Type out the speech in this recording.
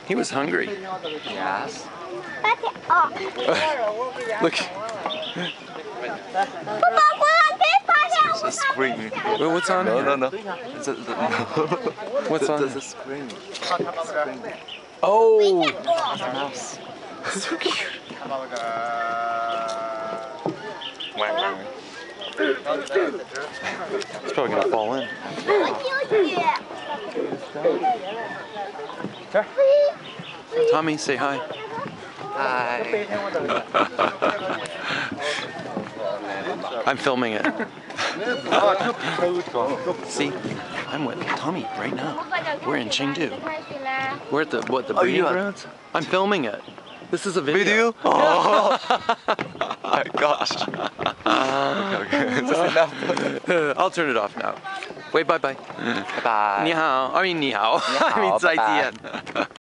He was hungry. Yes. Look. It's screaming. Well, what's on here? No. What's on the here? screaming. Oh! It's a mouse. So cute. It's probably gonna fall in. Tommy, say hi. Hi. I'm filming it. See, I'm with Tommy right now. We're in Chengdu. We're at the breeding grounds? I'm filming it. This is a video. Video? Oh my gosh. Okay. That's enough. I'll turn it off now. Wait, bye bye. Bye. 你好 I mean 你好 I mean 再见